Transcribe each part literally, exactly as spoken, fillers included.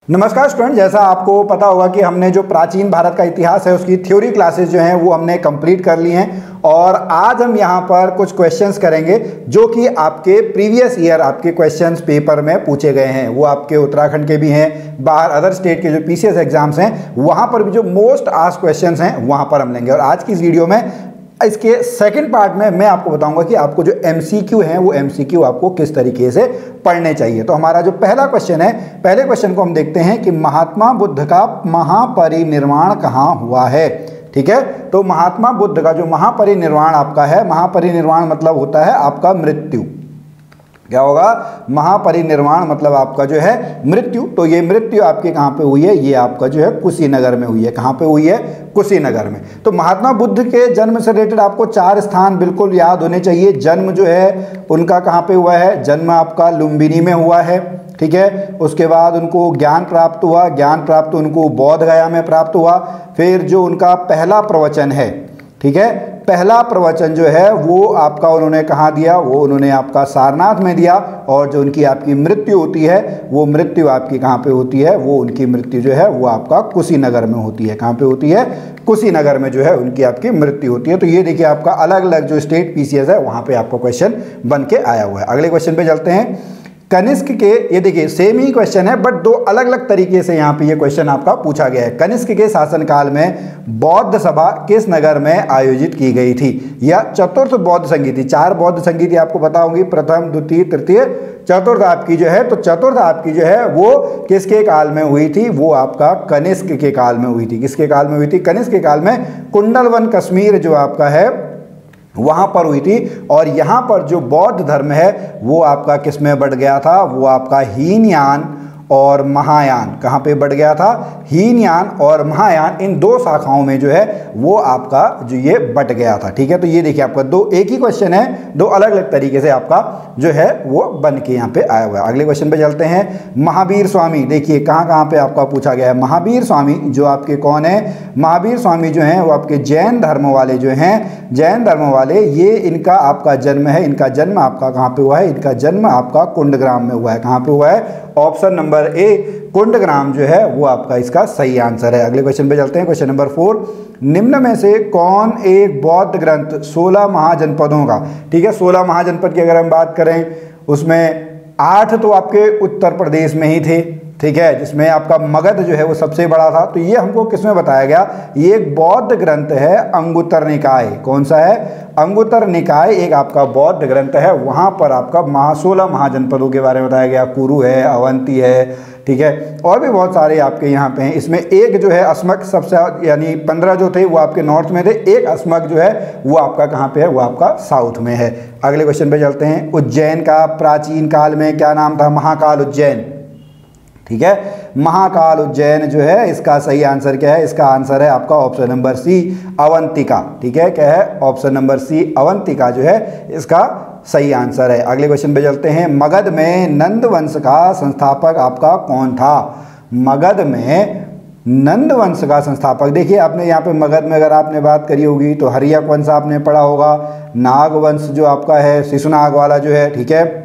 नमस्कार स्टूडेंट, जैसा आपको पता होगा कि हमने जो प्राचीन भारत का इतिहास है उसकी थ्योरी क्लासेस जो हैं वो हमने कंप्लीट कर ली हैं और आज हम यहाँ पर कुछ क्वेश्चंस करेंगे जो कि आपके प्रीवियस ईयर आपके क्वेश्चंस पेपर में पूछे गए हैं। वो आपके उत्तराखंड के भी हैं, बाहर अदर स्टेट के जो पीसीएस एग्जाम्स हैं वहाँ पर भी जो मोस्ट आस्क्ड क्वेश्चंस हैं वहाँ पर हम लेंगे। और आज की इस वीडियो में इसके सेकंड पार्ट में मैं आपको बताऊंगा कि आपको जो एमसीक्यू हैं वो एमसीक्यू आपको किस तरीके से पढ़ने चाहिए। तो हमारा जो पहला क्वेश्चन है, पहले क्वेश्चन को हम देखते हैं कि महात्मा बुद्ध का महापरिनिर्वाण कहाँ हुआ है। ठीक है, तो महात्मा बुद्ध का जो महापरिनिर्वाण आपका है, महापरिनिर्वाण मतलब होता है आपका मृत्यु। क्या होगा? महापरिनिर्वाण मतलब आपका जो है मृत्यु। तो ये मृत्यु आपके कहाँ पे हुई है? ये आपका जो है कुशीनगर में हुई है। कहाँ पे हुई है? कुशीनगर में। तो महात्मा बुद्ध के जन्म से रिलेटेड आपको चार स्थान बिल्कुल याद होने चाहिए। जन्म जो है उनका कहाँ पे हुआ है? जन्म आपका लुम्बिनी में हुआ है। ठीक है, उसके बाद उनको ज्ञान प्राप्त हुआ, ज्ञान प्राप्त उनको बोध गया में प्राप्त हुआ। फिर जो उनका पहला प्रवचन है, ठीक है, पहला प्रवचन जो है वो आपका उन्होंने कहाँ दिया? वो उन्होंने आपका सारनाथ में दिया। और जो उनकी आपकी मृत्यु होती है वो मृत्यु आपकी कहाँ पे होती है? वो उनकी मृत्यु जो है वो आपका कुशीनगर में होती है। कहाँ पे होती है? कुशीनगर में जो है उनकी आपकी मृत्यु होती है। तो ये देखिए आपका अलग अलग जो स्टेट पीसीएस है वहाँ पे आपका क्वेश्चन बन के आया हुआ है। अगले क्वेश्चन पे चलते हैं। कनिष्क के, ये देखिए सेम ही क्वेश्चन है बट दो अलग अलग तरीके से यहाँ पे ये क्वेश्चन आपका पूछा गया है। कनिष्क के शासनकाल में बौद्ध सभा किस नगर में आयोजित की गई थी? या चतुर्थ बौद्ध संगीति, चार बौद्ध संगीति आपको पता होंगी, प्रथम द्वितीय तृतीय चतुर्थ आपकी जो है, तो चतुर्थ आपकी जो है वो किसके काल में हुई थी? वो आपका कनिष्क के काल में हुई थी। किसके काल में हुई थी? कनिष्क के काल में। कुंडलवन कश्मीर जो आपका है वहाँ पर हुई थी। और यहाँ पर जो बौद्ध धर्म है वो आपका किस में बढ़ गया था? वो आपका हीनयान और महायान। कहाँ पे बढ़ गया था? हीनयान और महायान, इन दो शाखाओं में जो है वो आपका जो ये बट गया था। ठीक है, तो ये देखिए आपका दो एक ही क्वेश्चन है, दो अलग अलग तरीके से आपका जो है वो बन के यहाँ पे आया हुआ है। अगले क्वेश्चन पे चलते हैं। महावीर स्वामी, देखिए कहाँ कहाँ पे आपका पूछा गया है। महावीर स्वामी जो आपके कौन है? महावीर स्वामी जो हैं वो आपके जैन धर्म वाले जो हैं, जैन धर्म वाले, ये इनका आपका जन्म है। इनका जन्म आपका कहाँ पे हुआ है? इनका जन्म आपका कुंडग्राम में हुआ है। कहाँ पे हुआ है? ऑप्शन नंबर ए कुंडग्राम जो है वो आपका इसका सही आंसर है। अगले क्वेश्चन पे चलते हैं। Question number four. निम्न में से कौन एक बौद्ध ग्रंथ सोलह महाजनपदों का, ठीक है, सोलह महाजनपद की अगर हम बात करें उसमें आठ तो आपके उत्तर प्रदेश में ही थे, ठीक है, जिसमें आपका मगध जो है वो सबसे बड़ा था। तो ये हमको किसमें बताया गया? ये एक बौद्ध ग्रंथ है, अंगुत्तर निकाय। कौन सा है? अंगुत्तर निकाय एक आपका बौद्ध ग्रंथ है। वहाँ पर आपका महा सोलह महाजनपदों के बारे में बताया गया। कुरु है, अवंती है, ठीक है, और भी बहुत सारे आपके यहाँ पे हैं। इसमें एक जो है अस्मक सबसे, यानी पंद्रह जो थे वो आपके नॉर्थ में थे, एक अस्मक जो है वो आपका कहाँ पे है? वो आपका साउथ में है। अगले क्वेश्चन पे चलते हैं। उज्जैन का प्राचीन काल में क्या नाम था? महाकाल उज्जैन। ठीक है, महाकाल उज्जैन जो है इसका सही आंसर क्या है? इसका आंसर है आपका ऑप्शन नंबर सी अवंतिका। ठीक है, क्या है? ऑप्शन नंबर सी अवंतिका जो है इसका सही आंसर है। अगले क्वेश्चन पे चलते हैं। मगध में नंद वंश का संस्थापक आपका कौन था? मगध में नंद वंश का संस्थापक, देखिए आपने यहाँ पे मगध में अगर आपने बात करी होगी तो हर्यक वंश आपने पढ़ा होगा, नाग वंश जो आपका है शिशुनाग वाला जो है, ठीक है,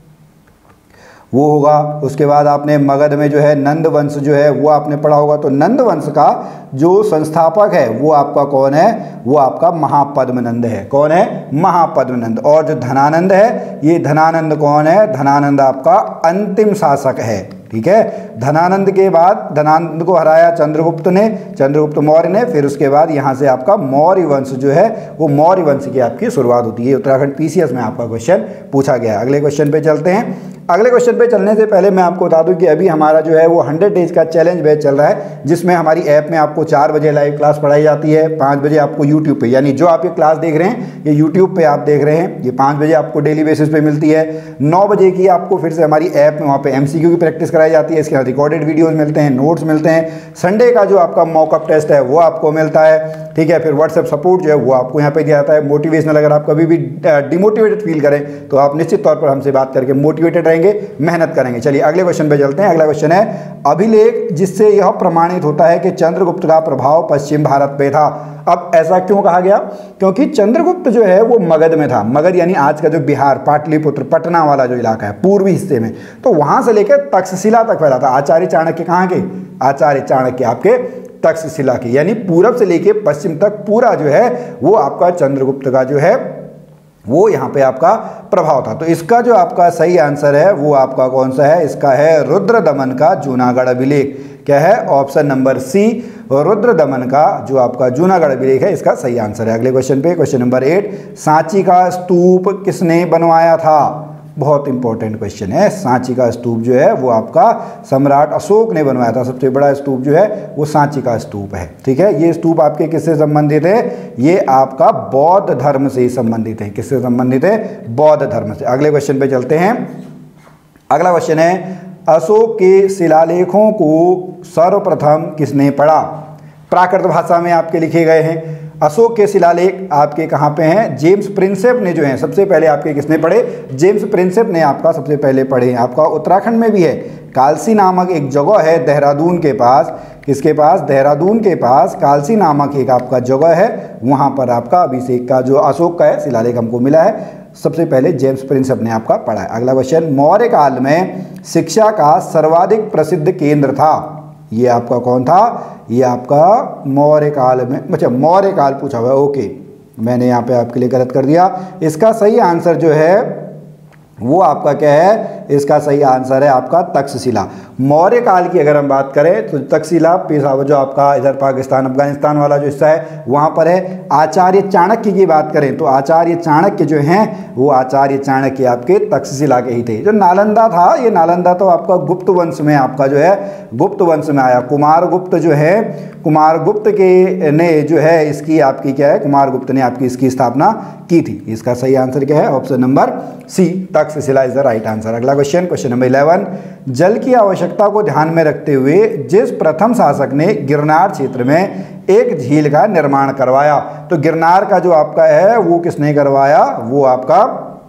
वो होगा। उसके बाद आपने मगध में जो है नंद वंश जो है वो आपने पढ़ा होगा। तो नंद वंश का जो संस्थापक है वो आपका कौन है? वो आपका महापद्मनंद है। कौन है? महापद्मनंद। और जो धनानंद है, ये धनानंद कौन है? धनानंद आपका अंतिम शासक है। ठीक है, धनानंद के बाद धनानंद को हराया चंद्रगुप्त ने, चंद्रगुप्त मौर्य ने। फिर उसके बाद यहाँ से आपका मौर्य वंश जो है वो मौर्य वंश की आपकी शुरुआत होती है। उत्तराखंड पीसीएस में आपका क्वेश्चन पूछा गया है। अगले क्वेश्चन पे चलते हैं। अगले क्वेश्चन पे चलने से पहले मैं आपको बता दूं कि अभी हमारा जो है वो हंड्रेड डेज का चैलेंज बैच चल रहा है, जिसमें हमारी ऐप में आपको चार बजे लाइव क्लास पढ़ाई जाती है, पाँच बजे आपको यूट्यूब पे, यानी जो आप ये क्लास देख रहे हैं ये यूट्यूब पे आप देख रहे हैं, ये पाँच बजे आपको डेली बेसिस पे मिलती है। नौ बजे की आपको फिर से हमारी ऐप में वहाँ पे एमसीक्यू की प्रैक्टिस कराई जाती है। इसके बाद रिकॉर्डेड वीडियोज़ मिलते हैं, नोट्स मिलते हैं। संडे का जो आपका मॉकअप टेस्ट है वो आपको मिलता है। ठीक है, फिर व्हाट्सएप सपोर्ट जो है वो आपको यहाँ पे दिया जाता है। मोटिवेशनल, अगर आप कभी भी डिमोटिवेटेड फील करें तो आप निश्चित तौर पर हमसे बात करके मोटिवेटेड रहेंगे, मेहनत करेंगे। चलिए अगले क्वेश्चन पे चलते हैं। अगला क्वेश्चन है, अभिलेख जिससे यह प्रमाणित होता है कि चंद्रगुप्त का प्रभाव पश्चिम भारत पे था। अब ऐसा क्यों कहा गया? क्योंकि चंद्रगुप्त जो है वो मगध में था। मगध यानी आज का जो बिहार, पाटलिपुत्र, पटना वाला जो इलाका है पूर्वी हिस्से में, तो वहां से लेकर तक्षशिला तक फैला था। आचार्य चाणक्य कहाँ के? आचार्य चाणक्य आपके तक्षशिला के, यानी पूरब से लेकर पश्चिम तक पूरा जो है वो आपका चंद्रगुप्त का जो है वो यहाँ पे आपका प्रभाव था। तो इसका जो आपका सही आंसर है वो आपका कौन सा है? इसका है रुद्रदमन का जूनागढ़ अभिलेख। क्या है? ऑप्शन नंबर सी, रुद्रदमन का जो आपका जूनागढ़ अभिलेख है, इसका सही आंसर है। अगले क्वेश्चन पे, क्वेश्चन नंबर एट, सांची का स्तूप किसने बनवाया था? बहुत इंपॉर्टेंट क्वेश्चन है। सांची का स्तूप जो है वो आपका सम्राट अशोक ने बनवाया था। सबसे बड़ा स्तूप जो है वो सांची का स्तूप है। ठीक है, ये स्तूप आपके किससे संबंधित है? ये आपका बौद्ध धर्म से संबंधित है। किससे संबंधित है? बौद्ध धर्म से। अगले क्वेश्चन पे चलते हैं। अगला क्वेश्चन है, अशोक के शिलालेखों को सर्वप्रथम किसने पढ़ा? प्राकृत भाषा में आपके लिखे गए हैं। अशोक के शिलालेख आपके कहाँ पे हैं? जेम्स प्रिंसेप ने जो है सबसे पहले आपके किसने पढ़े? जेम्स प्रिंसेप ने आपका सबसे पहले पढ़े। आपका उत्तराखंड में भी है, कालसी नामक एक जगह है देहरादून के पास। किसके पास? देहरादून के पास कालसी नामक एक आपका जगह है, वहाँ पर आपका अभिषेक का जो अशोक का है शिलालेख हमको मिला है। सबसे पहले जेम्स प्रिंसेप ने आपका पढ़ा है। अगला क्वेश्चन, मौर्य काल में शिक्षा का सर्वाधिक प्रसिद्ध केंद्र था, ये आपका कौन था? ये आपका मौर्य काल में, अच्छा मौर्य काल पूछा हुआ है, ओके मैंने यहाँ पे आपके लिए गलत कर दिया। इसका सही आंसर जो है वो आपका क्या है? इसका सही आंसर है आपका तक्षशिला। मौर्य काल की अगर हम बात करें तो तक्षशिला पेशावर जो आपका इधर पाकिस्तान अफगानिस्तान वाला जो हिस्सा है वहाँ पर है। आचार्य चाणक्य की बात करें तो आचार्य चाणक्य जो हैं वो आचार्य चाणक्य आपके तक्षशिला के ही थे। जो नालंदा था, ये नालंदा तो आपका गुप्त वंश में आपका जो है गुप्त वंश में आया। कुमार गुप्त जो है, कुमार गुप्त के ने जो है इसकी आपकी क्या है? कुमार गुप्त ने आपकी इसकी स्थापना की थी। इसका सही आंसर क्या है? Option number C, Takshashila is the right answer. अगला क्वेश्चन, क्वेश्चन नंबर इलेवन, जल की आवश्यकता को ध्यान में रखते हुए जिस प्रथम शासक ने गिरनार क्षेत्र में एक झील का निर्माण करवाया, तो गिरनार का जो आपका है वो किसने करवाया? वो आपका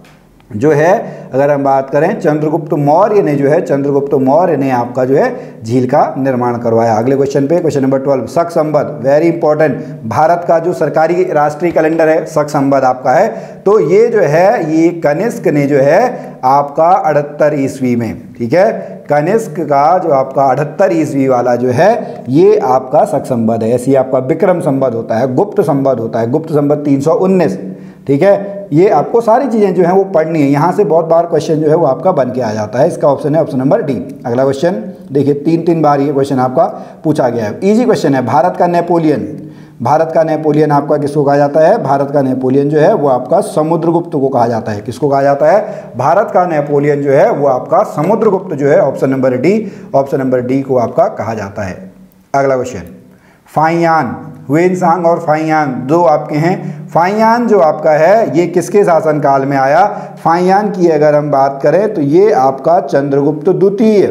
जो है अगर हम बात करें चंद्रगुप्त मौर्य ने जो है चंद्रगुप्त मौर्य ने आपका जो है झील का निर्माण करवाया। अगले क्वेश्चन पे, क्वेश्चन नंबर ट्वेल्व, शक संवत, वेरी इंपॉर्टेंट। भारत का जो सरकारी राष्ट्रीय कैलेंडर है शक संवत आपका है, तो ये जो है ये कनिष्क ने जो है आपका अठहत्तर ईस्वी में, ठीक है, कनिष्क का जो आपका अठहत्तर ईस्वी वाला जो है ये आपका शक संवत है। ऐसी आपका विक्रम संवत होता है, गुप्त संवत होता है, गुप्त संवत तीन सौ उन्नीस। ठीक है, ये आपको सारी चीज़ें जो हैं वो पढ़नी है। यहाँ से बहुत बार क्वेश्चन जो है वो आपका बन के आ जाता है। इसका ऑप्शन है ऑप्शन नंबर डी। अगला क्वेश्चन देखिए, तीन तीन बार ये क्वेश्चन आपका पूछा गया है। इजी क्वेश्चन है, भारत का नेपोलियन, भारत का नेपोलियन आपका किसको कहा जाता है? भारत का नेपोलियन जो है वो आपका समुद्रगुप्त को कहा जाता है। किसको कहा जाता है? भारत का नेपोलियन जो है वो आपका समुद्रगुप्त जो है option number D, option number D को आपका कहा जाता है। अगला क्वेश्चन, फाइयान, हुएनसांग और फाइयान दो आपके हैं। फाइयान जो आपका है ये किसके शासनकाल में आया? फाइयान की अगर हम बात करें तो ये आपका चंद्रगुप्त द्वितीय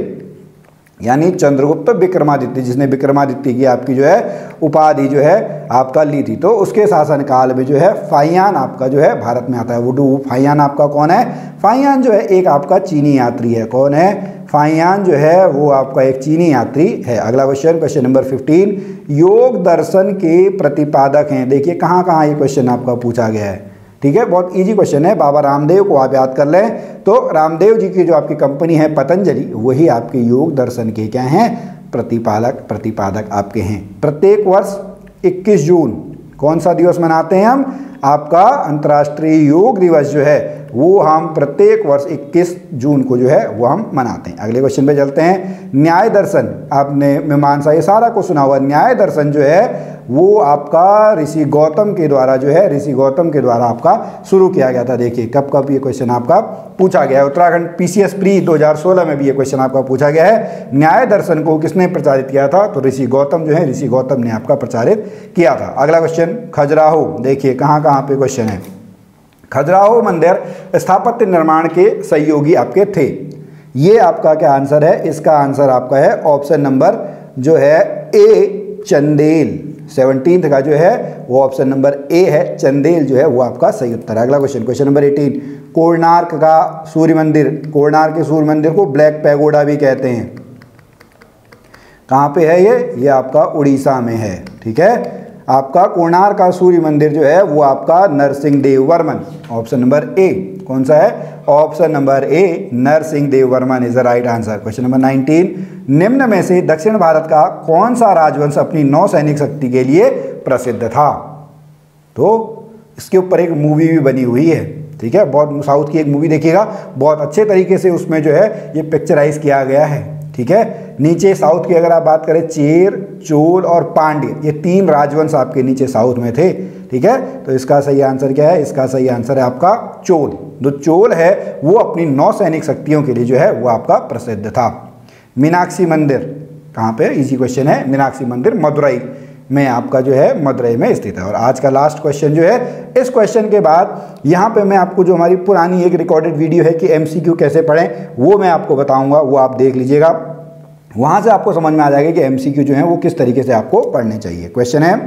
यानी चंद्रगुप्त विक्रमादित्य, जिसने विक्रमादित्य की आपकी जो है उपाधि जो है आपका ली थी, तो उसके शासनकाल में जो है फाइयान आपका जो है भारत में आता है। वो फाइयान आपका कौन है? फाइयान जो है एक आपका चीनी यात्री है। कौन है? फाइयान जो है वो आपका एक चीनी यात्री है। अगला क्वेश्चन, क्वेश्चन नंबर फिफ्टीन, योग दर्शन के प्रतिपादक हैं। देखिए कहाँ कहाँ ये क्वेश्चन आपका पूछा गया है। ठीक है, बहुत इजी क्वेश्चन है। बाबा रामदेव को आप याद कर लें तो रामदेव जी की जो आपकी कंपनी है पतंजलि, वही आपके योग दर्शन के क्या हैं? प्रतिपालक प्रतिपादक आपके हैं। प्रत्येक वर्ष इक्कीस जून कौन सा दिवस मनाते हैं हम? आपका अंतर्राष्ट्रीय योग दिवस जो है वो हम प्रत्येक वर्ष इक्कीस जून को जो है वो हम मनाते हैं। अगले क्वेश्चन पे चलते हैं। न्याय दर्शन, आपने मीमांसा ये सारा को सुना हुआ। न्याय दर्शन जो है वो आपका ऋषि गौतम के द्वारा जो है ऋषि गौतम के द्वारा आपका शुरू किया गया था। देखिए कब कब ये क्वेश्चन आपका पूछा गया है। उत्तराखंड पीसीएस प्री दो हज़ार सोलह में भी ये क्वेश्चन आपका पूछा गया है। न्याय दर्शन को किसने प्रचारित किया था? तो ऋषि गौतम जो है ऋषि गौतम ने आपका प्रचारित किया था। अगला क्वेश्चन, खजुराहो, देखिए कहाँ कहाँ पे क्वेश्चन है। खजुराहो मंदिर स्थापत्य निर्माण के सहयोगी आपके थे। ये आपका क्या आंसर है? इसका आंसर आपका है ऑप्शन नंबर जो है ए, चंदेल। सेवनटीन्थ का जो है वो ऑप्शन नंबर ए है, चंदेल जो है वो आपका सही उत्तर है। अगला question, question number eighteen, Konark का सूर्य मंदिर, कोणार्क के सूर्य मंदिर को ब्लैक पैगोडा भी कहते हैं। कहाँ पे है ये ये आपका उड़ीसा में है। ठीक है, आपका कोणार्क का सूर्य मंदिर जो है वो आपका Narasimha Dev Varman, option number A कौन सा है, option number A Narasimha Dev Varman is the right answer. Question number nineteen, निम्न में से दक्षिण भारत का कौन सा राजवंश अपनी नौसैनिक शक्ति के लिए प्रसिद्ध था। तो इसके ऊपर एक मूवी भी बनी हुई है। ठीक है, बहुत साउथ की एक मूवी देखिएगा, बहुत अच्छे तरीके से उसमें जो है ये पिक्चराइज किया गया है। ठीक है, नीचे साउथ की अगर आप बात करें, चेर, चोल और पांड्य, ये तीन राजवंश आपके नीचे साउथ में थे। ठीक है, तो इसका सही आंसर क्या है, इसका सही आंसर है आपका चोल। जो चोल है वो अपनी नौसैनिक शक्तियों के लिए जो है वो आपका प्रसिद्ध था। मीनाक्षी मंदिर कहाँ पे, इजी क्वेश्चन है, मीनाक्षी मंदिर मदुरई में आपका जो है मदुरई में स्थित है। और आज का लास्ट क्वेश्चन जो है, इस क्वेश्चन के बाद यहाँ पे मैं आपको जो हमारी पुरानी एक रिकॉर्डेड वीडियो है कि एमसीक्यू कैसे पढ़ें वो मैं आपको बताऊंगा, वो आप देख लीजिएगा, वहाँ से आपको समझ में आ जाएगा कि एमसीक्यू जो है वो किस तरीके से आपको पढ़ने चाहिए। क्वेश्चन है,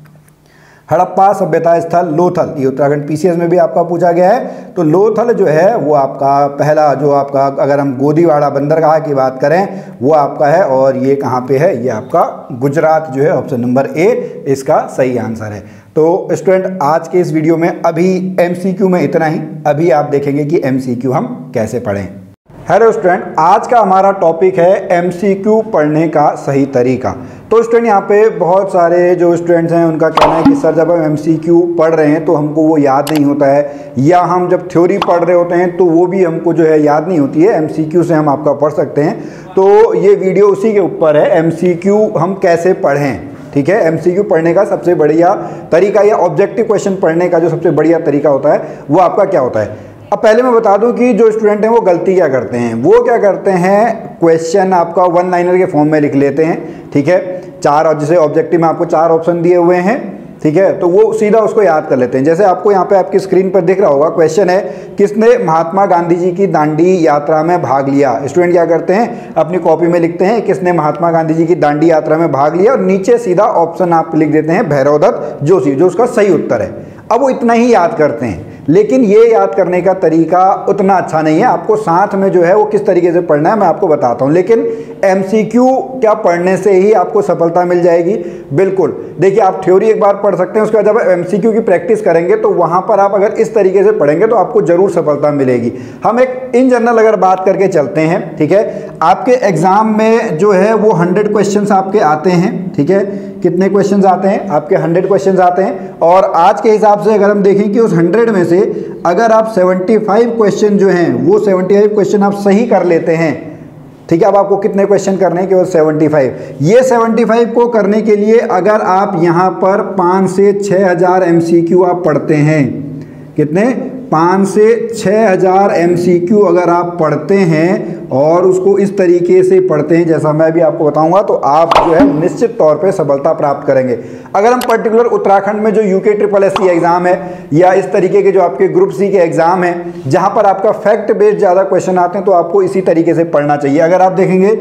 हड़प्पा सभ्यता स्थल लोथल, ये उत्तराखंड पीसीएस में भी आपका पूछा गया है। तो लोथल जो है वो आपका पहला जो आपका, अगर हम गोदीवाड़ा बंदरगाह की बात करें वो आपका है, और ये कहाँ पे है, ये आपका गुजरात जो है, ऑप्शन नंबर ए इसका सही आंसर है। तो स्टूडेंट आज के इस वीडियो में अभी एमसीक्यू में इतना ही, अभी आप देखेंगे कि एमसीक्यू हम कैसे पढ़ें। हेलो स्टूडेंट, आज का हमारा टॉपिक है एमसीक्यू पढ़ने का सही तरीका। तो स्टूडेंट यहाँ पे बहुत सारे जो स्टूडेंट्स हैं उनका कहना है कि सर जब हम एमसीक्यू पढ़ रहे हैं तो हमको वो याद नहीं होता है, या हम जब थ्योरी पढ़ रहे होते हैं तो वो भी हमको जो है याद नहीं होती है, एमसीक्यू से हम आपका पढ़ सकते हैं। तो ये वीडियो उसी के ऊपर है, एमसीक्यू हम कैसे पढ़ें। ठीक है, एमसीक्यू पढ़ने का सबसे बढ़िया तरीका या ऑब्जेक्टिव क्वेश्चन पढ़ने का जो सबसे बढ़िया तरीका होता है वो आपका क्या होता है। अब पहले मैं बता दूं कि जो स्टूडेंट हैं वो गलती क्या करते हैं, वो क्या करते हैं, क्वेश्चन आपका वन लाइनर के फॉर्म में लिख लेते हैं। ठीक है, चार, और जैसे ऑब्जेक्टिव में आपको चार ऑप्शन दिए हुए हैं, ठीक है, तो वो सीधा उसको याद कर लेते हैं। जैसे आपको यहाँ पे आपकी स्क्रीन पर दिख रहा होगा, क्वेश्चन है, किसने महात्मा गांधी जी की दांडी यात्रा में भाग लिया। स्टूडेंट क्या करते हैं, अपनी कॉपी में लिखते हैं किसने महात्मा गांधी जी की दांडी यात्रा में भाग लिया, और नीचे सीधा ऑप्शन आप लिख देते हैं भैरवदत्त जोशी, जो उसका सही उत्तर है। अब वो इतना ही याद करते हैं, लेकिन ये याद करने का तरीका उतना अच्छा नहीं है। आपको साथ में जो है वो किस तरीके से पढ़ना है मैं आपको बताता हूँ। लेकिन एमसीक्यू क्या पढ़ने से ही आपको सफलता मिल जाएगी, बिल्कुल। देखिए, आप थ्योरी एक बार पढ़ सकते हैं, उसके बाद जब एमसीक्यू की प्रैक्टिस करेंगे तो वहाँ पर आप अगर इस तरीके से पढ़ेंगे तो आपको जरूर सफलता मिलेगी। हम एक इन जनरल अगर बात करके चलते हैं, ठीक है, आपके एग्जाम में जो है वो हंड्रेड क्वेश्चन आपके आते हैं। ठीक है, कितने क्वेश्चंस आते हैं आपके, हंड्रेड क्वेश्चंस आते हैं। और आज के हिसाब से अगर हम देखें कि उस हंड्रेड में से अगर आप पचहत्तर क्वेश्चन जो हैं वो पचहत्तर क्वेश्चन आप सही कर लेते हैं, ठीक है, अब आपको कितने क्वेश्चन करने हैं, केवल पचहत्तर। ये पचहत्तर को करने के लिए अगर आप यहाँ पर पाँच से छः हज़ार एम सी क्यू आप पढ़ते हैं, कितने, पाँच से छः हज़ार एम सी क्यू अगर आप पढ़ते हैं और उसको इस तरीके से पढ़ते हैं जैसा मैं भी आपको बताऊंगा, तो आप जो है निश्चित तौर पे सफलता प्राप्त करेंगे। अगर हम पर्टिकुलर उत्तराखंड में जो U K triple S C exam है या इस तरीके के जो आपके ग्रुप सी के एग्ज़ाम हैं जहां पर आपका फैक्ट बेस्ड ज़्यादा क्वेश्चन आते हैं, तो आपको इसी तरीके से पढ़ना चाहिए। अगर आप देखेंगे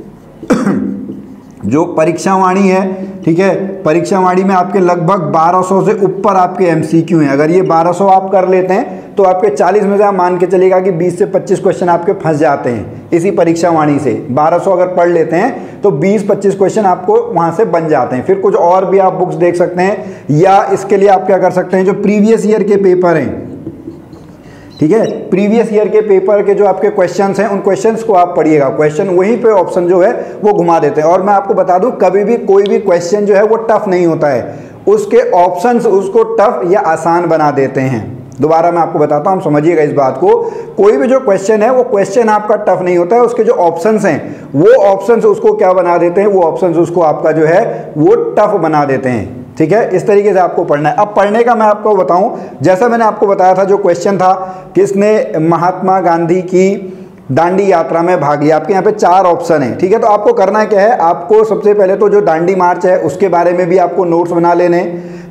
जो परीक्षावाणी है, ठीक है, परीक्षावाणी में आपके लगभग बारह सौ से ऊपर आपके एमसीक्यू हैं। अगर ये बारह सौ आप कर लेते हैं तो आपके चालीस में से आप मान के चलेगा कि बीस से पच्चीस क्वेश्चन आपके फंस जाते हैं इसी परीक्षावाणी से। बारह सौ अगर पढ़ लेते हैं तो बीस पच्चीस क्वेश्चन आपको वहां से बन जाते हैं। फिर कुछ और भी आप बुक्स देख सकते हैं, या इसके लिए आप क्या कर सकते हैं, जो प्रीवियस ईयर के पेपर हैं, ठीक है, प्रीवियस ईयर के पेपर के जो आपके क्वेश्चंस हैं उन क्वेश्चंस को आप पढ़िएगा। क्वेश्चन वहीं पे ऑप्शन जो है वो घुमा देते हैं। और मैं आपको बता दूं, कभी भी कोई भी क्वेश्चन जो है वो टफ नहीं होता है, उसके ऑप्शंस उसको टफ या आसान बना देते हैं। दोबारा मैं आपको बताता हूं, समझिएगा इस बात को। कोई भी जो क्वेश्चन है वो क्वेश्चन आपका टफ नहीं होता है, उसके जो ऑप्शंस हैं वो ऑप्शंस उसको क्या बना देते हैं, वो ऑप्शंस उसको आपका जो है वो टफ बना देते हैं। ठीक है, इस तरीके से आपको पढ़ना है। अब पढ़ने का मैं आपको बताऊं, जैसा मैंने आपको बताया था, जो क्वेश्चन था किसने महात्मा गांधी की दांडी यात्रा में भाग लिया, आपके यहाँ पे चार ऑप्शन है। ठीक है, तो आपको करना क्या है, आपको सबसे पहले तो जो दांडी मार्च है उसके बारे में भी आपको नोट्स बना लेने। ठीक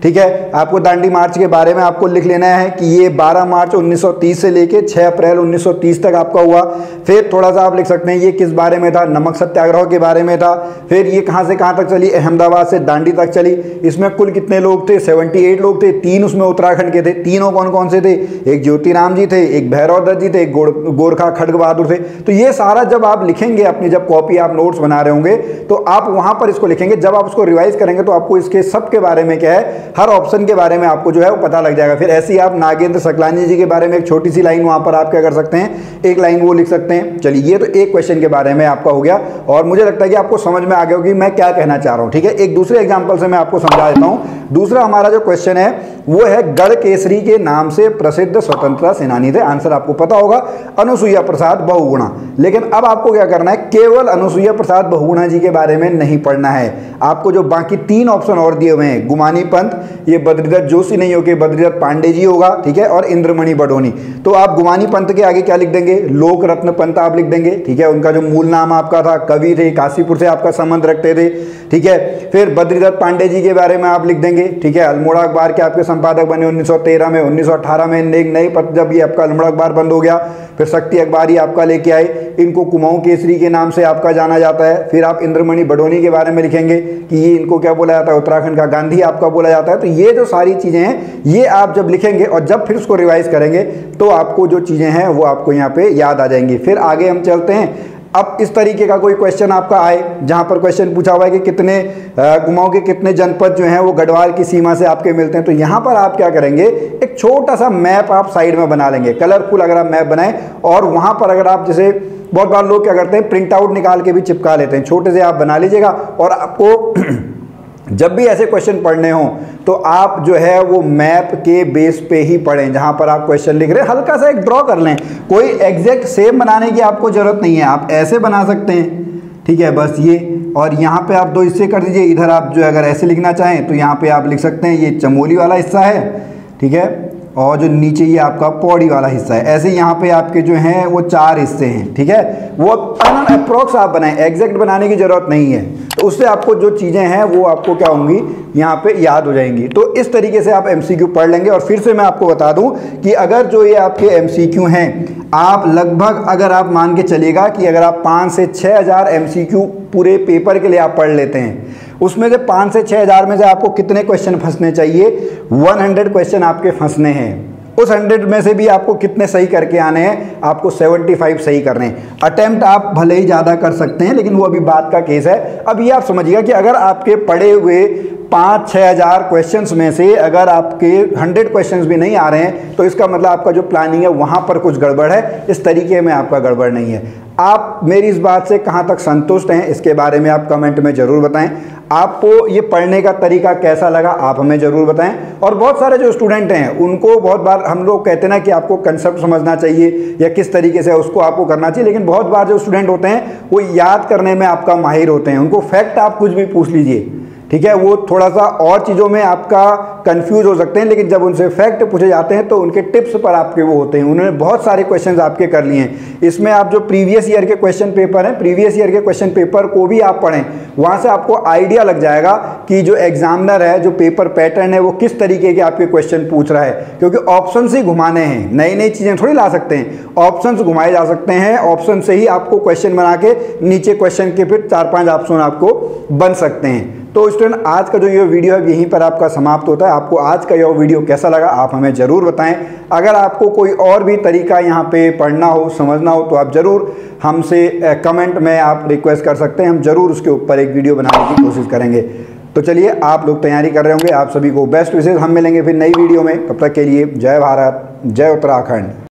ठीक है। आपको दांडी मार्च के बारे में आपको लिख लेना है कि ये बारह मार्च उन्नीस सौ तीस से लेके छह अप्रैल उन्नीस सौ तीस तक आपका हुआ। फिर थोड़ा सा आप लिख सकते हैं ये किस बारे में था, नमक सत्याग्रह के बारे में था। फिर ये कहाँ से कहाँ तक चली, अहमदाबाद से दांडी तक चली। इसमें कुल कितने लोग थे, अठहत्तर लोग थे, तीन उसमें उत्तराखंड के थे। तीनों कौन कौन से थे, एक ज्योतिराम जी थे, एक भैरव दत्त जी थे, एक गोरखा खड़ग बहादुर थे। तो ये सारा जब आप लिखेंगे अपनी, जब कॉपी आप नोट्स बना रहे होंगे तो आप वहां पर इसको लिखेंगे। जब आप उसको रिवाइज करेंगे तो आपको इसके सब के बारे में क्या है, हर ऑप्शन के बारे में आपको जो है वो पता लग जाएगा। फिर ऐसे ही आप नागेंद्र सकलानी जी के बारे में एक छोटी सी लाइन वहां पर आप क्या कर सकते हैं, एक लाइन वो लिख सकते हैं। चलिए ये तो एक क्वेश्चन के बारे में आपका हो गया और मुझे लगता है कि आपको समझ में आ गया होगी मैं क्या कहना चाह रहा हूं। ठीक है, एक दूसरे एग्जाम्पल से मैं आपको समझा देता हूं। दूसरा हमारा जो क्वेश्चन है वो है गढ़ केसरी के नाम से प्रसिद्ध स्वतंत्रता सेनानी थे। आंसर आपको पता होगा, अनुसुईया प्रसाद बहुगुणा। लेकिन अब आपको क्या करना है, केवल अनुसुईया प्रसाद बहुगुणा जी के बारे में नहीं पढ़ना है, आपको जो बाकी तीन ऑप्शन और दिए हुए हैं, गुमानी पंत, ये बद्रीदत्त जोशी नहीं होके बद्रीदत्त पांडे जी होगा, ठीक है, और इंद्रमणि बडोनी। तो आप गुमानी पंत के आगे क्या लिख देंगे, लोक रत्न पंत आप लिख देंगे। ठीक है, उनका जो मूल नाम आपका था, कवि थे, काशीपुर से आपका संबंध रखते थे। ठीक है, फिर बद्रीदत्त पांडे जी के बारे में आप लिख देंगे। ठीक है, अल्मोड़ा अखबार के आपके संपादक बने उन्नीस सौ तेरह में। उन्नीस सौ अठारह में एक नई पत्र, जब ये आपका अल्मोड़ा अखबार बंद हो गया, फिर शक्ति अखबार ही आपका लेके आए। इनको कुमाऊं केसरी के नाम से आपका जाना जाता है। फिर आप इंद्रमणि बडोनी के बारे में लिखेंगे कि ये इनको क्या बोला जाता है, उत्तराखंड का गांधी आपका बोला जाता है। तो ये जो सारी चीजें हैं ये आप जब लिखेंगे और जब फिर उसको रिवाइज करेंगे तो आपको जो चीजें हैं वो आपको यहाँ पे याद आ जाएंगी। फिर आगे हम चलते हैं। अब इस तरीके का कोई क्वेश्चन आपका आए जहां पर क्वेश्चन पूछा हुआ है कि कितने कुमाऊं के कितने जनपद जो हैं वो गढ़वाल की सीमा से आपके मिलते हैं, तो यहां पर आप क्या करेंगे, एक छोटा सा मैप आप साइड में बना लेंगे, कलरफुल अगर आप मैप बनाएं। और वहां पर अगर आप, जैसे बहुत बार लोग क्या करते हैं, प्रिंट आउट निकाल के भी चिपका लेते हैं, छोटे से आप बना लीजिएगा। और आपको जब भी ऐसे क्वेश्चन पढ़ने हो तो आप जो है वो मैप के बेस पे ही पढ़ें, जहां पर आप क्वेश्चन लिख रहे हैं हल्का सा एक ड्रॉ कर लें। कोई एग्जैक्ट सेम बनाने की आपको जरूरत नहीं है, आप ऐसे बना सकते हैं। ठीक है, बस ये, और यहाँ पे आप दो हिस्से कर दीजिए। इधर आप जो अगर ऐसे लिखना चाहें तो यहाँ पे आप लिख सकते हैं, ये चमोली वाला हिस्सा है, ठीक है, और जो नीचे ये आपका पौड़ी वाला हिस्सा है। ऐसे यहाँ पे आपके जो हैं वो चार हिस्से हैं। ठीक है, वो अप्रोक्स आप बनाएं, एग्जैक्ट बनाने की जरूरत नहीं है। तो उससे आपको जो चीज़ें हैं वो आपको क्या होंगी, यहाँ पे याद हो जाएंगी। तो इस तरीके से आप एमसीक्यू पढ़ लेंगे। और फिर से मैं आपको बता दूं कि अगर जो ये आपके एमसीक्यू हैं, आप लगभग अगर आप मान के चलिएगा कि अगर आप पाँच से छः हज़ार एमसीक्यू पूरे पेपर के लिए आप पढ़ लेते हैं, उसमें से पाँच से छः हज़ार में से आपको कितने क्वेश्चन फंसने चाहिए, सौ क्वेश्चन आपके फंसने हैं। उस हंड्रेड में से भी आपको कितने सही करके आने हैं, आपको पचहत्तर सही करने हैं। अटेम्प्ट आप भले ही ज़्यादा कर सकते हैं लेकिन वो अभी बात का केस है। अब ये आप समझिएगा कि अगर आपके पढ़े हुए पाँच छः हज़ार क्वेश्चंस में से अगर आपके हंड्रेड क्वेश्चंस भी नहीं आ रहे हैं तो इसका मतलब आपका जो प्लानिंग है वहाँ पर कुछ गड़बड़ है, इस तरीके में आपका गड़बड़ नहीं है। आप मेरी इस बात से कहाँ तक संतुष्ट हैं इसके बारे में आप कमेंट में ज़रूर बताएं। आपको ये पढ़ने का तरीका कैसा लगा आप हमें ज़रूर बताएं। और बहुत सारे जो स्टूडेंट हैं उनको बहुत बार हम लोग कहते हैं ना कि आपको कंसेप्ट समझना चाहिए या किस तरीके से उसको आपको करना चाहिए, लेकिन बहुत बार जो स्टूडेंट होते हैं वो याद करने में आपका माहिर होते हैं, उनको फैक्ट आप कुछ भी पूछ लीजिए, ठीक है, वो थोड़ा सा और चीज़ों में आपका कंफ्यूज हो सकते हैं, लेकिन जब उनसे फैक्ट पूछे जाते हैं तो उनके टिप्स पर आपके वो होते हैं। उन्होंने बहुत सारे क्वेश्चंस आपके कर लिए हैं। इसमें आप जो प्रीवियस ईयर के क्वेश्चन पेपर हैं, प्रीवियस ईयर के क्वेश्चन पेपर को भी आप पढ़ें, वहाँ से आपको आइडिया लग जाएगा कि जो एग्जामिनर है, जो पेपर पैटर्न है, वो किस तरीके के आपके क्वेश्चन पूछ रहा है। क्योंकि ऑप्शन ही घुमाने हैं, नई नई चीज़ें थोड़ी ला सकते हैं, ऑप्शन घुमाए जा सकते हैं। ऑप्शन से ही आपको क्वेश्चन बना के नीचे क्वेश्चन के फिर चार पाँच ऑप्शन आपको बन सकते हैं। तो स्टूडेंट आज का जो ये वीडियो है यहीं पर आपका समाप्त होता है। आपको आज का यह वीडियो कैसा लगा आप हमें ज़रूर बताएं। अगर आपको कोई और भी तरीका यहाँ पे पढ़ना हो, समझना हो, तो आप ज़रूर हमसे कमेंट में आप रिक्वेस्ट कर सकते हैं, हम ज़रूर उसके ऊपर एक वीडियो बनाने की कोशिश करेंगे। तो चलिए, आप लोग तैयारी कर रहे होंगे, आप सभी को बेस्ट विशेष। हम मिलेंगे फिर नई वीडियो में, तब तक के लिए जय भारत, जय उत्तराखंड।